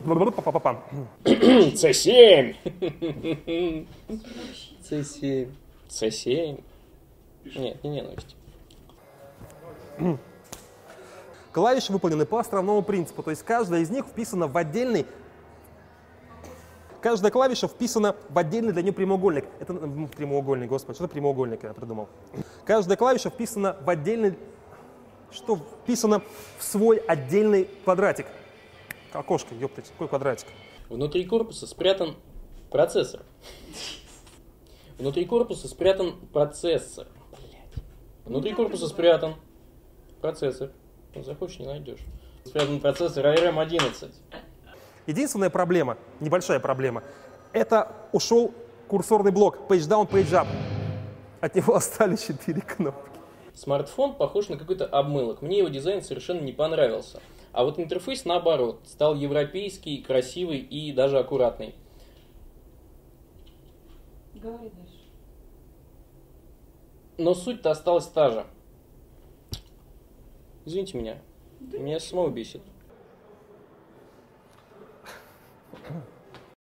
C7. C7. C7. Нет, не ненависть. Клавиши выполнены по основному принципу, то есть каждая из них вписана в отдельный. Каждая клавиша вписана в отдельный для нее прямоугольник. Это прямоугольник, господи, что-то прямоугольник я придумал. Каждая клавиша вписана в отдельный, что вписано в свой отдельный квадратик. Окошко, ёптать, какой квадратик? Внутри корпуса спрятан процессор. Внутри корпуса спрятан процессор. Внутри корпуса спрятан процессор. Захочешь, не найдешь. Спрятан процессор ARM11. Единственная проблема, небольшая проблема, это ушел курсорный блок Page Down, Page Up. От него остались 4 кнопки. Смартфон похож на какой-то обмылок. Мне его дизайн совершенно не понравился. А вот интерфейс, наоборот, стал европейский, красивый и даже аккуратный. Говори дальше. Но суть-то осталась та же. Извините меня. Меня самого бесит.